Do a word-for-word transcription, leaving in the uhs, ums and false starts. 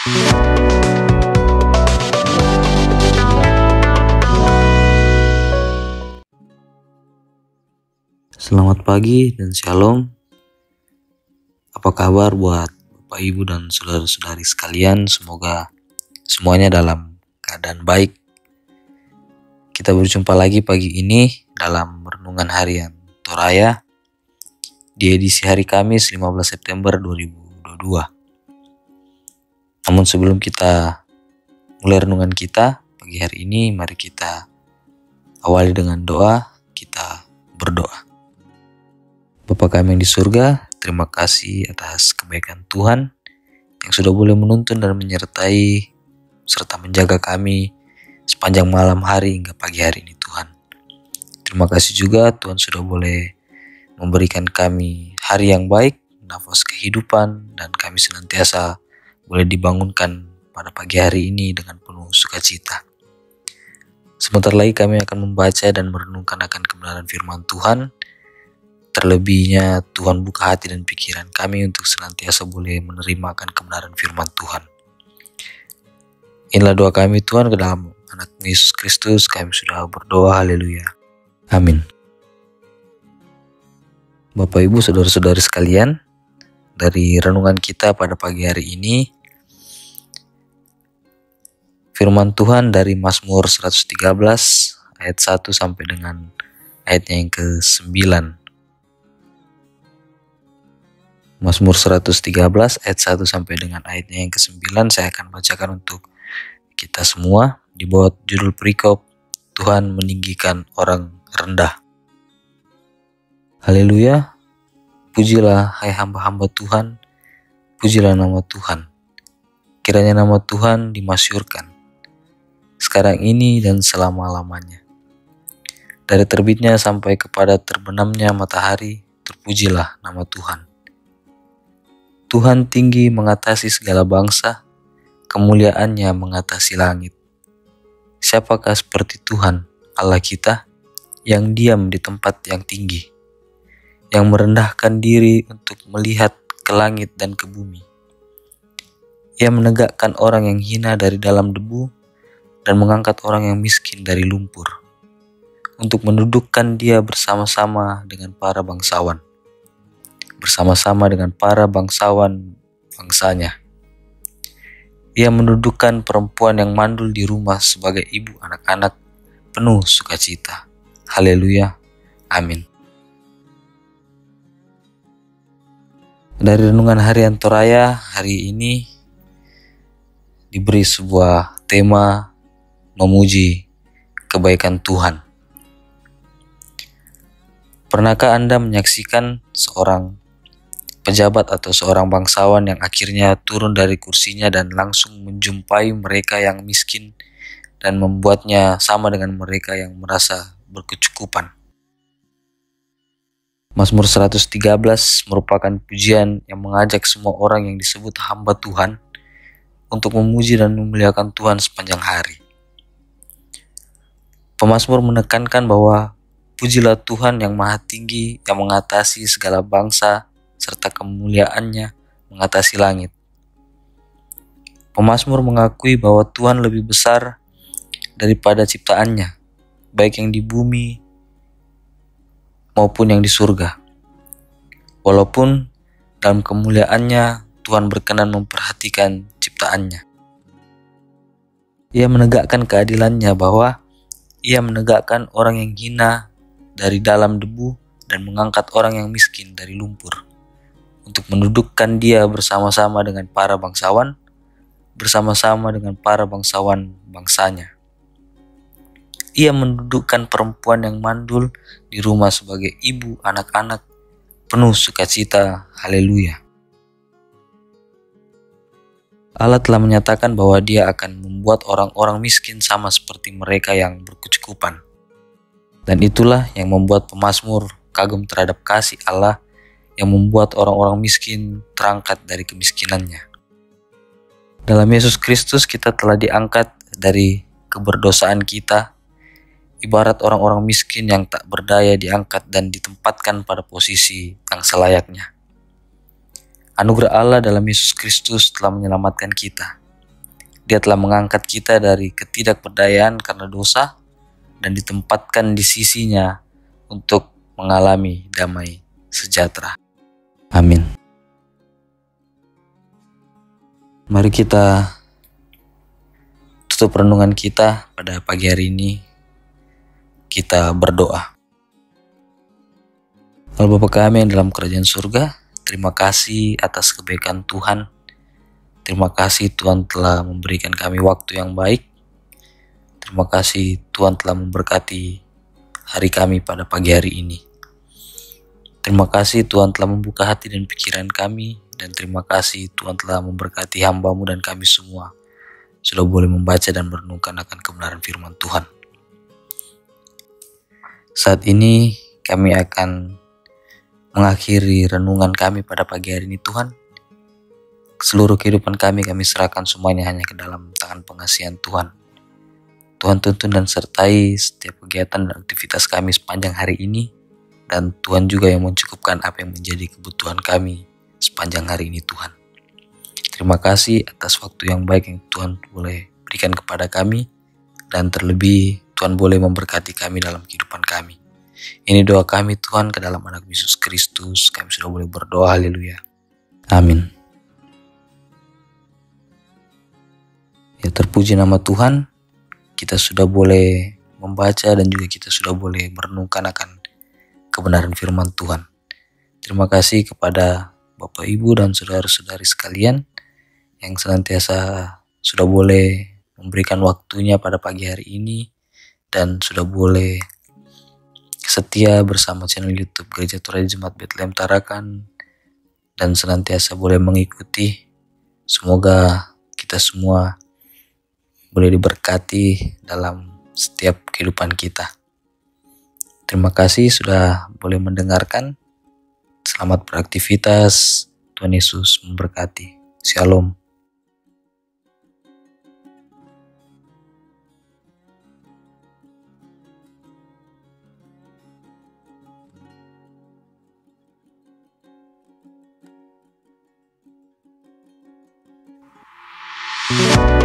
Selamat pagi dan shalom. Apa kabar buat Bapak Ibu dan saudara-saudari sekalian? Semoga semuanya dalam keadaan baik. Kita berjumpa lagi pagi ini dalam renungan harian Toraya di edisi hari Kamis lima belas September dua ribu dua puluh dua. Namun sebelum kita mulai renungan kita pagi hari ini, mari kita awali dengan doa. Kita berdoa. Bapa kami yang di surga, terima kasih atas kebaikan Tuhan yang sudah boleh menuntun dan menyertai serta menjaga kami sepanjang malam hari hingga pagi hari ini Tuhan. Terima kasih juga Tuhan sudah boleh memberikan kami hari yang baik, nafas kehidupan, dan kami senantiasa boleh dibangunkan pada pagi hari ini dengan penuh sukacita. Sebentar lagi kami akan membaca dan merenungkan akan kebenaran firman Tuhan. Terlebihnya Tuhan buka hati dan pikiran kami untuk senantiasa boleh menerima akan kebenaran firman Tuhan. Inilah doa kami Tuhan, ke dalam anak Yesus Kristus kami sudah berdoa, haleluya, amin. Bapak Ibu saudara-saudari sekalian, dari renungan kita pada pagi hari ini, firman Tuhan dari Mazmur seratus tiga belas ayat satu sampai dengan ayatnya yang ke sembilan. Mazmur seratus tiga belas ayat satu sampai dengan ayatnya yang ke sembilan saya akan bacakan untuk kita semua di bawah judul perikop Tuhan meninggikan orang rendah. Haleluya, pujilah hai hamba-hamba Tuhan, pujilah nama Tuhan. Kiranya nama Tuhan dimasyhurkan sekarang ini dan selama-lamanya. Dari terbitnya sampai kepada terbenamnya matahari, terpujilah nama Tuhan. Tuhan tinggi mengatasi segala bangsa, kemuliaannya mengatasi langit. Siapakah seperti Tuhan, Allah kita, yang diam di tempat yang tinggi, yang merendahkan diri untuk melihat ke langit dan ke bumi. Ia menegakkan orang yang hina dari dalam debu, dan mengangkat orang yang miskin dari lumpur, untuk mendudukkan dia bersama-sama dengan para bangsawan. bersama-sama dengan para bangsawan bangsanya. Ia mendudukkan perempuan yang mandul di rumah sebagai ibu anak-anak penuh sukacita. Haleluya, amin. Dari renungan harian Toraya hari ini diberi sebuah tema memuji kebaikan Tuhan. Pernahkah Anda menyaksikan seorang pejabat atau seorang bangsawan yang akhirnya turun dari kursinya dan langsung menjumpai mereka yang miskin dan membuatnya sama dengan mereka yang merasa berkecukupan? Mazmur seratus tiga belas merupakan pujian yang mengajak semua orang yang disebut hamba Tuhan untuk memuji dan memuliakan Tuhan sepanjang hari. Pemazmur menekankan bahwa pujilah Tuhan yang maha tinggi, yang mengatasi segala bangsa, serta kemuliaannya mengatasi langit. Pemazmur mengakui bahwa Tuhan lebih besar daripada ciptaannya, baik yang di bumi maupun yang di surga. Walaupun dalam kemuliaannya Tuhan berkenan memperhatikan ciptaannya. Ia menegakkan keadilannya bahwa ia menegakkan orang yang hina dari dalam debu dan mengangkat orang yang miskin dari lumpur, untuk mendudukkan dia bersama-sama dengan para bangsawan, bersama-sama dengan para bangsawan bangsanya. Ia mendudukkan perempuan yang mandul di rumah sebagai ibu anak-anak penuh sukacita. Haleluya. Allah telah menyatakan bahwa dia akan membuat orang-orang miskin sama seperti mereka yang berkecukupan. Dan itulah yang membuat pemazmur kagum terhadap kasih Allah yang membuat orang-orang miskin terangkat dari kemiskinannya. Dalam Yesus Kristus kita telah diangkat dari keberdosaan kita, ibarat orang-orang miskin yang tak berdaya diangkat dan ditempatkan pada posisi yang selayaknya. Anugerah Allah dalam Yesus Kristus telah menyelamatkan kita. Dia telah mengangkat kita dari ketidakberdayaan karena dosa dan ditempatkan di sisinya untuk mengalami damai sejahtera. Amin. Mari kita tutup renungan kita pada pagi hari ini. Kita berdoa. Allah Bapa kami yang dalam kerajaan surga, terima kasih atas kebaikan Tuhan. Terima kasih Tuhan telah memberikan kami waktu yang baik. Terima kasih Tuhan telah memberkati hari kami pada pagi hari ini. Terima kasih Tuhan telah membuka hati dan pikiran kami. Dan terima kasih Tuhan telah memberkati hamba-Mu dan kami semua sudah boleh membaca dan merenungkan akan kebenaran firman Tuhan. Saat ini kami akan mengakhiri renungan kami pada pagi hari ini. Tuhan, seluruh kehidupan kami kami serahkan semuanya hanya ke dalam tangan pengasihan Tuhan. Tuhan tuntun dan sertai setiap kegiatan dan aktivitas kami sepanjang hari ini. Dan Tuhan juga yang mencukupkan apa yang menjadi kebutuhan kami sepanjang hari ini Tuhan. Terima kasih atas waktu yang baik yang Tuhan boleh berikan kepada kami. Dan terlebih Tuhan boleh memberkati kami dalam kehidupan kami. Ini doa kami Tuhan ke dalam anak Yesus Kristus. Kami sudah boleh berdoa, haleluya. Amin. Ya, terpuji nama Tuhan. Kita sudah boleh membaca dan juga kita sudah boleh merenungkan akan kebenaran firman Tuhan. Terima kasih kepada Bapak Ibu dan saudara-saudari sekalian yang senantiasa sudah boleh memberikan waktunya pada pagi hari ini dan sudah boleh setia bersama channel YouTube Gereja Toraja Jemaat Betlehem Tarakan dan senantiasa boleh mengikuti. Semoga kita semua boleh diberkati dalam setiap kehidupan kita. Terima kasih sudah boleh mendengarkan. Selamat beraktivitas. Tuhan Yesus memberkati. Shalom. Thank you.